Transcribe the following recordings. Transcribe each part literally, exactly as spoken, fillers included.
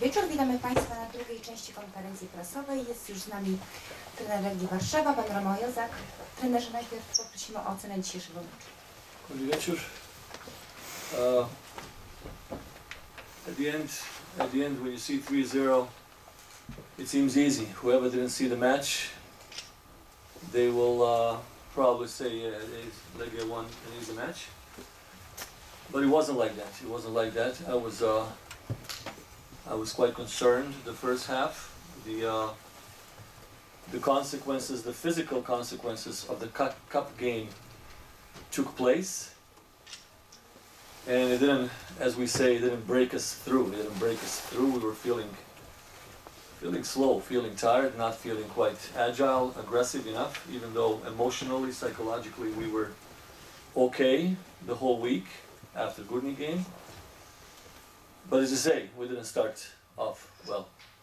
wieczór. Witamy Państwa na drugiej części konferencji prasowej. Jest już z nami trener Legii Warszawa, pan Roman Jozak. Trenerze, najpierw poprosimy o ocenę dzisiejszego meczu. Dobry wieczór. Uh, at the end, at the end, when you see three zero, it seems easy. Whoever didn't see the match, they will uh, probably say uh, Legia won an easy match. But it wasn't like that. It wasn't like that. I was, uh, I was quite concerned the first half. The uh, the consequences, the physical consequences of the cup, cup game took place, and it didn't, as we say, it didn't break us through. It didn't break us through. We were feeling, feeling slow, feeling tired, not feeling quite agile, aggressive enough. Even though emotionally, psychologically, we were okay the whole week after Górnik game. But as I say, we didn't start off well.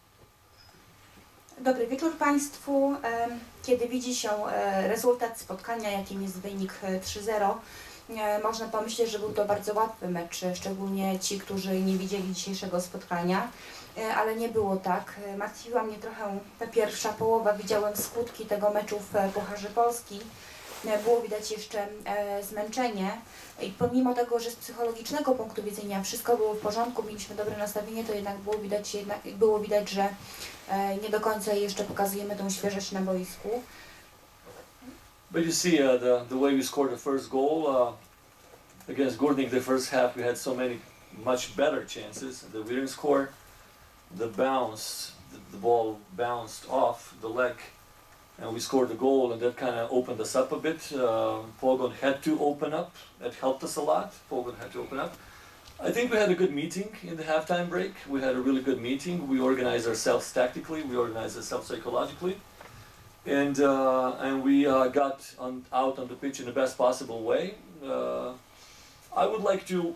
Dobry wieczór Państwu. Kiedy widzi się rezultat spotkania, jakim jest wynik trzy zero, można pomyśleć, że był to bardzo łatwy mecz, szczególnie ci, którzy nie widzieli dzisiejszego spotkania, ale nie było tak. Martwiła mnie trochę ta pierwsza połowa, widziałem skutki tego meczu w Pucharze Polski. Było widać jeszcze e, zmęczenie i pomimo tego, że z psychologicznego punktu widzenia wszystko było w porządku, mieliśmy dobre nastawienie, to jednak było widać, jednak, było widać że e, nie do końca jeszcze pokazujemy tą świeżość na boisku. But you see uh, the, the way we scored the first goal uh, against Górnik, the first half we had so many much better chances that we didn't score. The bounce, the, the ball bounced off the leg, and we scored the goal, and that kind of opened us up a bit. Uh, Pogoń had to open up. That helped us a lot. Pogoń had to open up. I think we had a good meeting in the halftime break. We had a really good meeting. We organized ourselves tactically. We organized ourselves psychologically. And, uh, and we uh, got on, out on the pitch in the best possible way. Uh, I would like to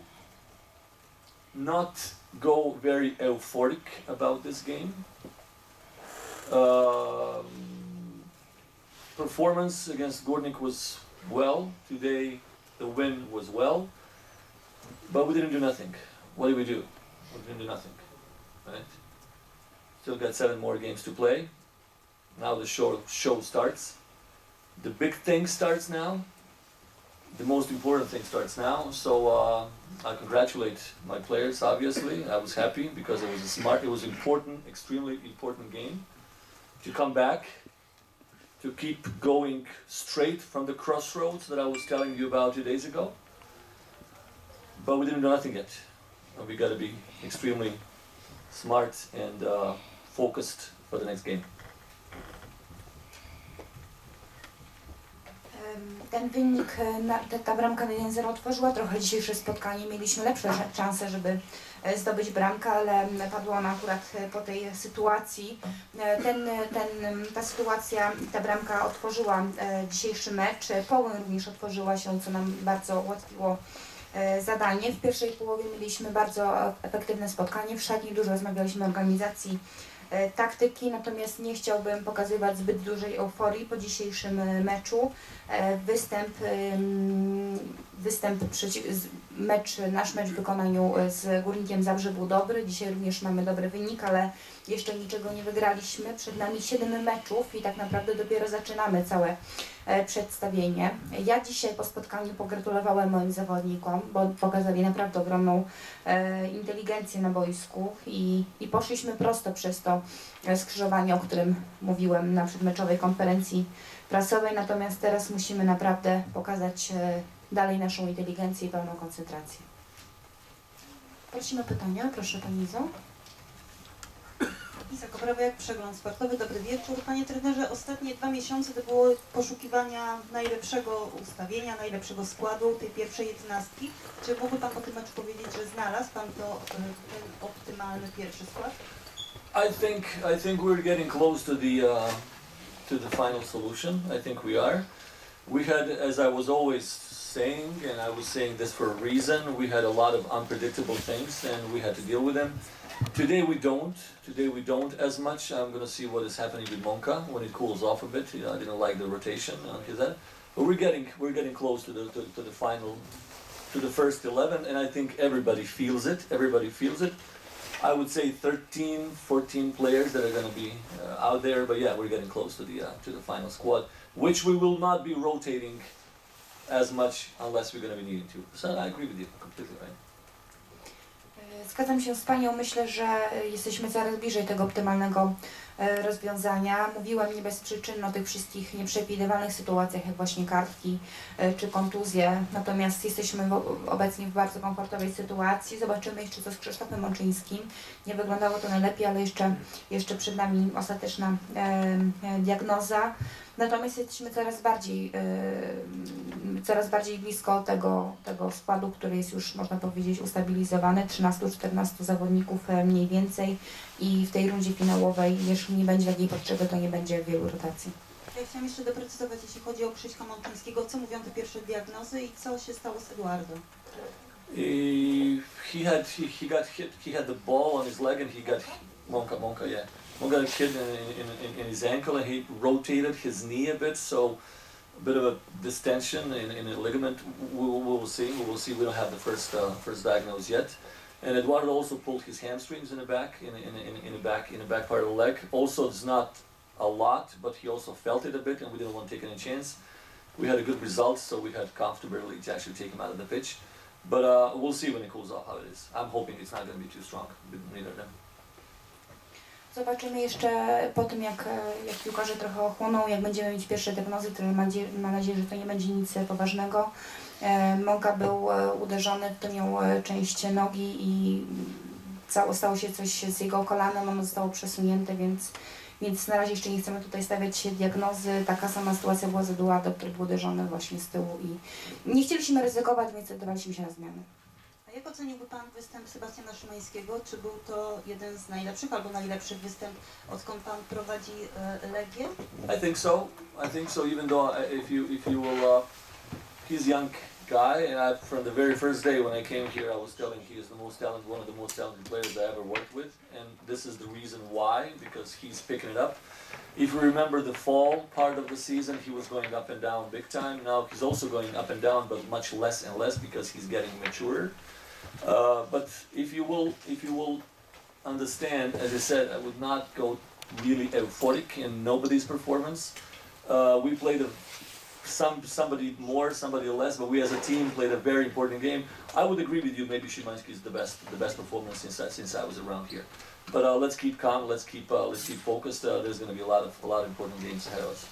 not go very euphoric about this game. Uh, Performance against Górnik was well. Today the win was well, but we didn't do nothing. What did we do? We didn't do nothing, right? Still got seven more games to play. Now the show, show starts. The big thing starts now. The most important thing starts now. So uh, I congratulate my players, obviously. I was happy because it was a smart, it was important, extremely important game to come back, to keep going straight from the crossroads that I was telling you about two days ago. But we didn't do nothing yet. And we got to be extremely smart and uh, focused for the next game. Ten wynik, ta, ta bramka na jeden zero otworzyła trochę dzisiejsze spotkanie. Mieliśmy lepsze szanse, żeby zdobyć bramkę, ale padła ona akurat po tej sytuacji. Ten, ten, ta sytuacja, ta bramka otworzyła dzisiejszy mecz. Pogoń również otworzyła się, co nam bardzo ułatwiło zadanie. W pierwszej połowie mieliśmy bardzo efektywne spotkanie. W szatni dużo rozmawialiśmy o organizacji taktyki, natomiast nie chciałbym pokazywać zbyt dużej euforii po dzisiejszym meczu. Występ, występ przeciw, mecz, nasz mecz w wykonaniu z Górnikiem Zabrze był dobry. Dzisiaj również mamy dobry wynik, ale jeszcze niczego nie wygraliśmy. Przed nami siedem meczów i tak naprawdę dopiero zaczynamy całe przedstawienie. Ja dzisiaj po spotkaniu pogratulowałem moim zawodnikom, bo pokazali naprawdę ogromną e, inteligencję na boisku i, i poszliśmy prosto przez to skrzyżowanie, o którym mówiłem na przedmeczowej konferencji prasowej, natomiast teraz musimy naprawdę pokazać e, dalej naszą inteligencję i pełną koncentrację. Prosimy o pytania, proszę Pani Izo. Iza Koprawiak, Przegląd Sportowy. Dobry wieczór. Panie trenerze, ostatnie dwa miesiące to było poszukiwania najlepszego ustawienia, najlepszego składu tej pierwszej jedenastki. Czy mógłby Pan po tym meczu powiedzieć, że znalazł Pan to, ten optymalny pierwszy skład? I think I think we're getting close to the uh, to the final solution. I think we are. We had, as I was always saying, and I was saying this for a reason, we had a lot of unpredictable things and we had to deal with them. Today we don't. Today we don't as much. I'm going to see what is happening with Monka when it cools off a bit. You know, I didn't like the rotation on his end, but we're getting we're getting close to the to, to the final, to the first eleven, and I think everybody feels it. Everybody feels it. I would say thirteen, fourteen players that are going to be uh, out there, but yeah, we're getting close to the uh, to the final squad, which we will not be rotating as much unless we're going to be needing to. So I agree with you completely, right? Zgadzam się z Panią, myślę, że jesteśmy coraz bliżej tego optymalnego rozwiązania. Mówiłem nie bez przyczyn o tych wszystkich nieprzewidywalnych sytuacjach, jak właśnie kartki czy kontuzje, natomiast jesteśmy w, obecnie w bardzo komfortowej sytuacji. Zobaczymy jeszcze co z Krzysztofem Mączyńskim. Nie wyglądało to najlepiej, ale jeszcze, jeszcze przed nami ostateczna e, diagnoza. Natomiast jesteśmy coraz bardziej, yy, coraz bardziej blisko tego, tego składu, który jest już, można powiedzieć, ustabilizowany. trzynastu czternastu zawodników mniej więcej i w tej rundzie finałowej, jeśli nie będzie takiej potrzeby, to nie będzie wielu rotacji. Ja chciałam jeszcze doprecyzować, jeśli chodzi o Krzyśka Mączyńskiego, co mówią te pierwsze diagnozy i co się stało z Eduardo? He, he had he, he got hit. He had the ball on his leg, and he got Monka Monka. Yeah, Monka got hit in, in, in his ankle, and he rotated his knee a bit. So a bit of a distension in, in a ligament. We will we'll see. We will see. We don't have the first uh, first diagnosis yet. And Eduardo also pulled his hamstrings in the back, in in in, in the back in the back part of the leg. Also, it's not a lot, but he also felt it a bit, and we didn't want to take any chance. We had a good result, so we had comfortability to actually take him out of the pitch. But uh, we'll see when it cools off how it is. I'm hoping it's not going to be too strong, neither of them. Zobaczymy jeszcze po tym, jak, jak piłkarze trochę ochłoną, jak będziemy mieć pierwsze diagnozy, to mam nadzieję, mam nadzieję, że to nie będzie nic poważnego. Monka był uderzony, to miał część nogi i cało, stało się coś z jego kolanem, ono zostało przesunięte, więc, więc na razie jeszcze nie chcemy tutaj stawiać diagnozy. Taka sama sytuacja była z Eduardo, który był uderzony właśnie z tyłu i nie chcieliśmy ryzykować, więc zdecydowaliśmy się na zmianę. A jak oceniłby Pan występ Sebastiana Szymańskiego? Czy był to jeden z najlepszych albo najlepszy występ, odkąd Pan prowadzi e, Legię? I think so. I think so. Even though uh, if you if you will, uh, he's young guy, and I, from the very first day when I came here, I was telling he is the most talented, one of the most talented players I ever worked with, and this is the reason why, because he's picking it up. If you remember the fall part of the season, he was going up and down big time. Now he's also going up and down, but much less and less because he's getting mature. Uh, but if you will, if you will understand, as I said, I would not go really euphoric in nobody's performance. Uh, we played a Some somebody more, somebody less, but we as a team played a very important game. I would agree with you. Maybe Szymański is the best, the best performance since I, since I was around here. But uh, let's keep calm. Let's keep uh, let's keep focused. Uh, there's going to be a lot of a lot of important games ahead of us.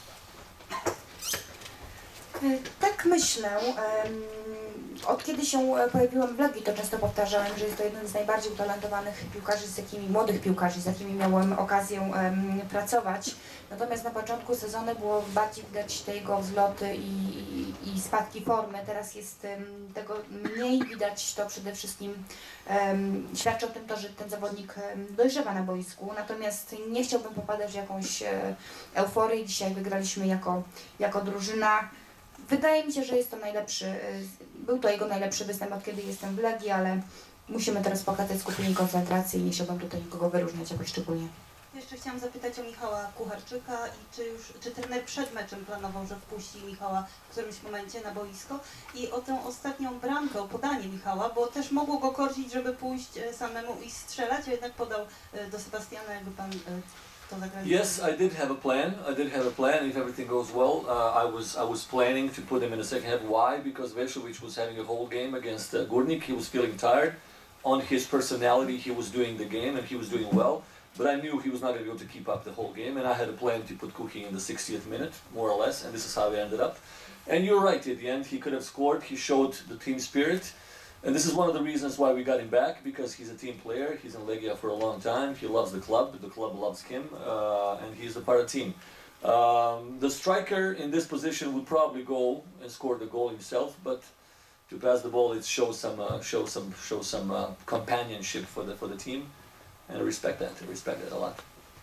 Tak myślę. Od kiedy się pojawiłam w Legii, to często powtarzałem, że jest to jeden z najbardziej utalentowanych piłkarzy, z jakimi, młodych piłkarzy, z jakimi miałem okazję um, pracować. Natomiast na początku sezonu było bardziej widać te jego wzloty i, i, i spadki formy. Teraz jest um, tego mniej widać. To przede wszystkim um, świadczy o tym, to, że ten zawodnik um, dojrzewa na boisku. Natomiast nie chciałbym popadać w jakąś e, euforię. Dzisiaj wygraliśmy jako, jako drużyna. Wydaje mi się, że jest to najlepszy, był to jego najlepszy występ, od kiedy jestem w Legii, ale musimy teraz pokazać skupienie i koncentrację i nie chciałbym tutaj nikogo wyróżniać jakoś szczególnie. Jeszcze chciałam zapytać o Michała Kucharczyka i czy już, czy trener przed meczem planował, że wpuści Michała w którymś momencie na boisko i o tę ostatnią bramkę, o podanie Michała, bo też mogło go korcić, żeby pójść samemu i strzelać, a jednak podał do Sebastiana, jakby Pan Yes, I did have a plan. I did have a plan. If everything goes well, uh, I was I was planning to put him in the second half. Why? Because Veshovic was having a whole game against uh, Górnik. He was feeling tired. On his personality, he was doing the game and he was doing well. But I knew he was not going to be able to keep up the whole game, and I had a plan to put Kuki in the sixtieth minute, more or less, and this is how it ended up. And you're right. At the end, he could have scored. He showed the team spirit. And this is one of the reasons why we got him back, because he's a team player, he's in Legia for a long time, he loves the club, the club loves him, uh, and he's a part of the team. Um, the striker in this position would probably go and score the goal himself, but to pass the ball, it shows some, uh, shows some, shows some uh, companionship for the, for the team, and I respect that, I respect that a lot.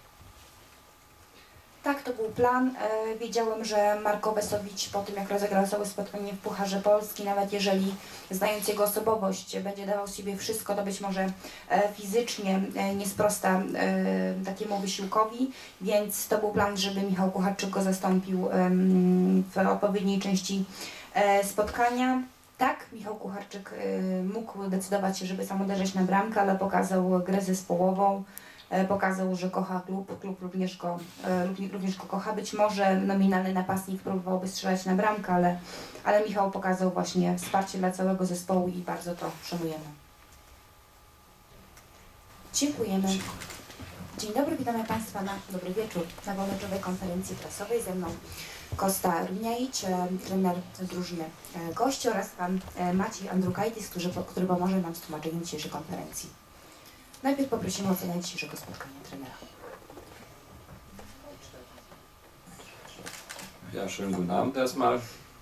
Tak, to był plan. E, wiedziałem, że Marko Veshovic po tym, jak rozegrał całe spotkanie w Pucharze Polski, nawet jeżeli, znając jego osobowość, będzie dawał z siebie wszystko, to być może e, fizycznie e, nie sprosta e, takiemu wysiłkowi, więc to był plan, żeby Michał Kucharczyk go zastąpił e, w odpowiedniej części e, spotkania. Tak, Michał Kucharczyk y, mógł decydować się, żeby sam uderzać na bramkę, ale pokazał grę zespołową, y, pokazał, że kocha klub, klub również go, y, również go kocha. Być może nominalny napastnik próbowałby strzelać na bramkę, ale, ale Michał pokazał właśnie wsparcie dla całego zespołu i bardzo to szanujemy. Dziękujemy. Dzień dobry, witamy Państwa na dobry wieczór na pomeczowej konferencji prasowej. Ze mną Kosta Runiaić, trener drużyny gości oraz pan Maciej Andrukaitis, który, który pomoże nam z tłumaczeniem dzisiejszej konferencji. Najpierw poprosimy o ocenę dzisiejszego spotkania trenera. Ja, schönen guten Abend erstmal.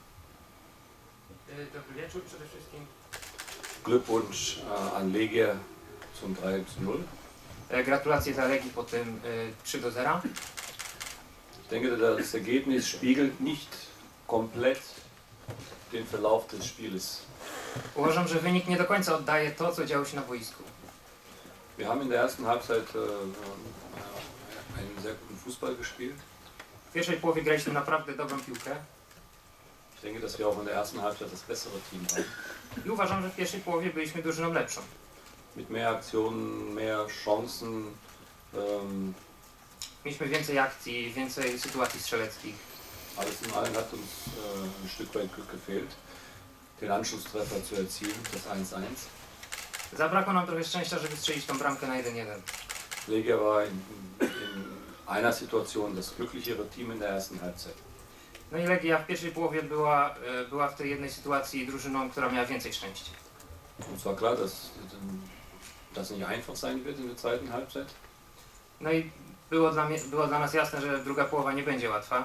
Dobry wieczór przede wszystkim. Glückwunsch äh, an Legia zum drei zu null. Gratulacje dla Legii po tym trzy do zera. Ich denke, das Ergebnis spiegelt nicht komplett den Verlauf des Spiels. Uważam, że wynik nie do końca oddaje to, co działo się na boisku. Wir haben in der ersten Halbzeit äh, einen sehr guten Fußball gespielt. W pierwszej połowie graliśmy naprawdę dobrą piłkę. Ich denke, dass wir auch in der ersten Halbzeit das bessere Team waren. I uważam, że w pierwszej połowie byliśmy drużyną lepszą. Mit mehr Aktionen, mehr Chancen. Ähm, Mieliśmy więcej akcji, więcej sytuacji strzeleckich. Alles in allem hat uns äh, ein Stück weit Glück gefehlt, den Anschlusstreffer zu erzielen, das eins eins. Zabrakło nam trochę szczęścia, żeby strzelić tą bramkę na jeden jeden. Legia war in, in einer Situation das glücklichere Team in der ersten Halbzeit. No i Legia w pierwszej połowie była, była w tej jednej sytuacji drużyną, która miała więcej szczęścia. Und es war klar, dass das nicht einfach sein wird in der zweiten Halbzeit. No i było dla, mnie, było dla nas jasne, że druga połowa nie będzie łatwa.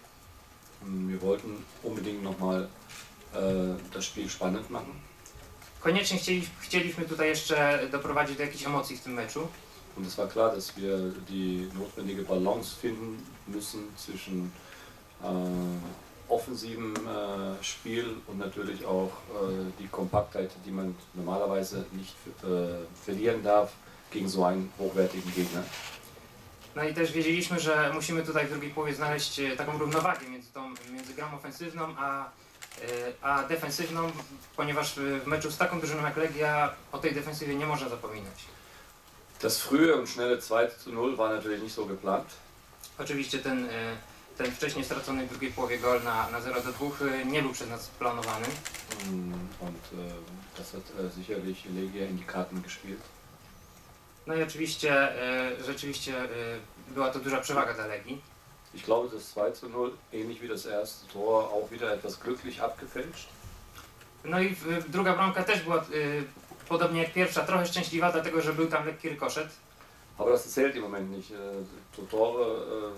Wir wollten unbedingt nochmal äh, das Spiel spannend machen. Koniecznie chcieliśmy, chcieliśmy tutaj jeszcze doprowadzić do jakichś emocji w tym meczu. Und es war klar, dass wir die notwendige Balance finden müssen zwischen äh, offensivem äh, Spiel und natürlich auch äh, die Kompaktheit, die man normalerweise nicht äh, verlieren darf gegen so einen hochwertigen Gegner. No i też wiedzieliśmy, że musimy tutaj w drugiej połowie znaleźć taką równowagę między, tą, między grą ofensywną a, a defensywną, ponieważ w meczu z taką drużyną jak Legia o tej defensywie nie można zapominać. Das frühe und schnelle zwei zu null war natürlich nicht so geplant. Oczywiście ten, ten wcześniej stracony w drugiej połowie gol na, na zero do dwóch nie był przez nas planowany. Und äh, das hat äh, sicherlich Legia in die Karten gespielt. No i oczywiście, e, rzeczywiście e, była to duża przewaga dla Legii. Ich glaube, das zwei zu null, ähnlich wie das erste Tor, auch wieder etwas glücklich abgefälscht. No i w, druga bramka też była e, podobnie jak pierwsza, trochę szczęśliwa, dlatego że był tam lekki rykoszet. Aber das zählt im Moment nicht. So Tore äh,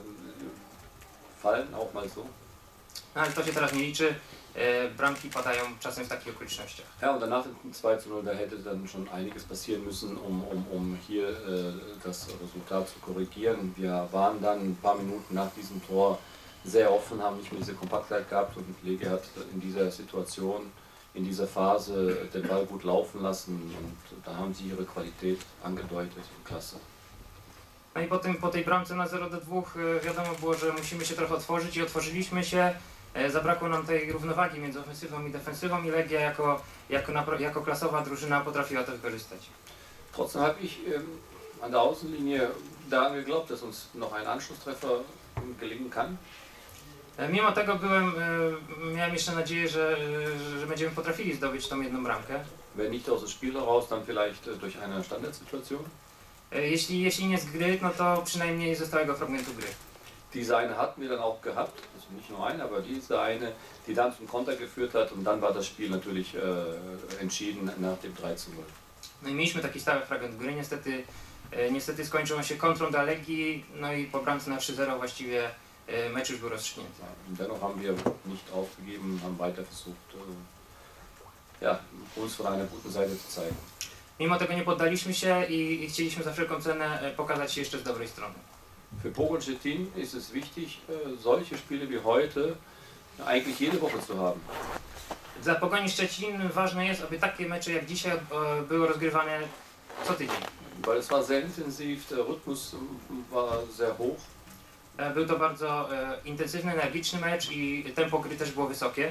fallen auch mal so. No ale to się teraz nie liczy. E, bramki padają czasem w takich okolicznościach. Ja, und danach dem zwei zu null, da hätte dann schon einiges passieren müssen, um, um, um hier äh, das Resultat zu korrigieren. Wir waren dann ein paar Minuten nach diesem Tor sehr offen, haben nicht mehr diese Kompaktheit gehabt und Legia hat in dieser Situation, in dieser Phase den Ball gut laufen lassen und da haben sie ihre Qualität angedeutet. Klasse. No i po, tym, po tej bramce na zero do dwóch wiadomo było, że musimy się trochę otworzyć i otworzyliśmy się. Zabrakło nam tej równowagi między ofensywą i defensywą i Legia jako, jako, jako klasowa drużyna potrafiła to wykorzystać. Trotzdem habe ich ähm, an der Außenlinie daran geglaubt, dass uns noch ein Anschlusstreffer gelingen kann. Mimo tego byłem, miałem jeszcze nadzieję, że, że będziemy potrafili zdobyć tą jedną bramkę. Wenn nicht aus dem Spiel heraus, dann vielleicht durch eine Standardsituation. Jeśli, jeśli nie z gry, no to przynajmniej ze stałego fragmentu gry. Diese eine hatten wir dann auch gehabt, also nicht nur eine, aber diese eine, die dann zum Konter geführt hat und dann war das Spiel natürlich äh, entschieden nach dem drei zu null. No i mieliśmy taki stały fragment gry, niestety, e, niestety skończył on się kontrą dla Legii, no i po bramce na trzy zero właściwie e, mecz już był rozstrzygnięty. Dennoch haben wir nicht aufgegeben, haben weiter versucht, äh, ja, uns von einer guten Seite zu zeigen. Mimo tego nie poddaliśmy się i, i chcieliśmy za wszelką cenę pokazać się jeszcze z dobrej strony. Für Pogoń Szczecin ist es wichtig, solche Spiele wie heute eigentlich jede Woche zu haben. Dla Pogoni Szczecin ważne jest, aby takie mecze jak dzisiaj były rozgrywane co tydzień. Weil es war sehr intensiv, der Rhythmus war sehr hoch. Był to bardzo intensywny, energiczny mecz i tempo gry też było wysokie.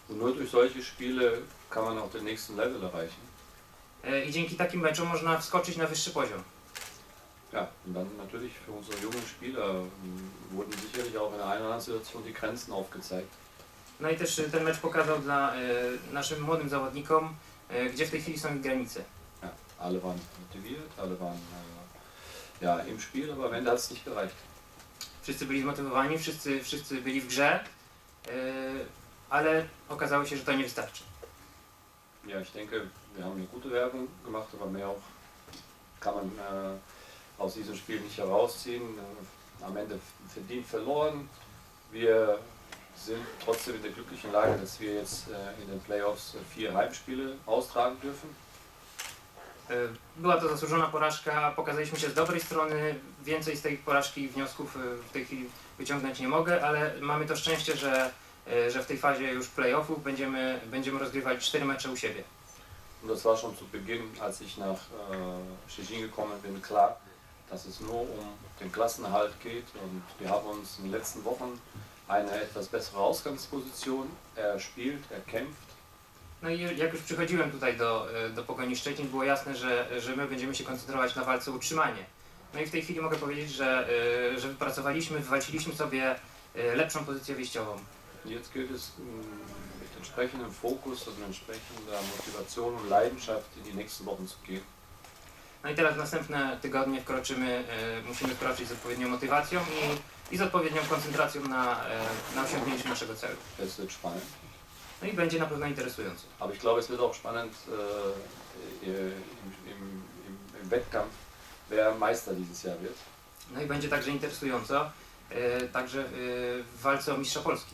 Und nur durch solche Spiele kann man auch den nächsten Level erreichen. E, I dzięki takim meczom można wskoczyć na wyższy poziom. Ja, und dann natürlich für unsere jungen Spieler ähm, wurden sicherlich auch in der einen oder anderen Situation die Grenzen aufgezeigt. No i też e, ten mecz pokazał dla e, naszym młodym zawodnikom, e, gdzie w tej chwili są ich granice. Ja, alle waren motiviert, alle waren äh, ja, im Spiel, aber am Ende hat es nicht gereicht. Wszyscy byli zmotywowani, wszyscy, wszyscy byli w grze, e, ale okazało się, że to nie wystarczy. Ja, ich denke, wir haben eine gute Werbung gemacht, aber mehr auch kann man äh, aus diesem Spiel nicht herausziehen. Äh, am Ende verdient verloren. Wir sind trotzdem in der glücklichen Lage, dass wir jetzt äh, in den Playoffs vier Heimspiele austragen dürfen. E, Była to zasłużona porażka, pokazaliśmy się z dobrej strony, więcej z tej porażki i wniosków e, w tej chwili wyciągnąć nie mogę, ale mamy to szczęście, że, e, że w tej fazie już playoffów będziemy, będziemy rozgrywali cztery mecze u siebie. Und das war schon zu Beginn, als ich nach äh, Szczecin gekommen bin, klar, dass es nur um den Klassenerhalt geht. Und wir haben uns in den letzten Wochen eine etwas bessere Ausgangsposition erspielt, erkämpft. No i jak już przychodziłem tutaj do, e, do Pogoni Szczecin, było jasne, że, że my będziemy się koncentrować na walce o utrzymanie. No i w tej chwili mogę powiedzieć, że, e, że wypracowaliśmy, wywalczyliśmy sobie e, lepszą pozycję wyjściową. Jetzt gilt es mit entsprechendem Fokus und entsprechender Motivation und Leidenschaft in die nächsten Wochen zu gehen. No i teraz w następne tygodnie wkroczymy, e, musimy wkroczyć z odpowiednią motywacją i, i z odpowiednią koncentracją na, e, na osiągnięcie naszego celu. Es wird spannend. No i będzie na pewno interesująco. Aber ich glaube, es wird auch spannend äh, im, im, im, im Wettkampf, wer Meister dieses Jahr wird. No i będzie także interesująco, e, także e, w walce o mistrza Polski.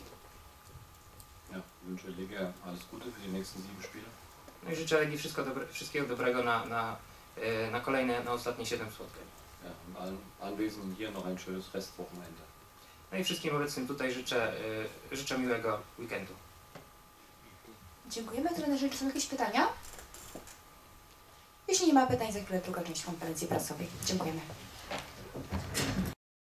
Ja, wünsche Legia alles Gute für die nächsten sieben Spiele. No i życzę Legii wszystko dobre, wszystkiego dobrego na, na, e, na kolejne, na ostatnie siedem spotkań. Ja, und allen Anwesenden hier noch ein schönes Restwochenende. No i wszystkim obecnym tutaj życzę, e, życzę miłego weekendu. Dziękujemy trenerze. Czy są jakieś pytania? Jeśli nie ma pytań, za chwilę druga część konferencji prasowej. Dziękujemy.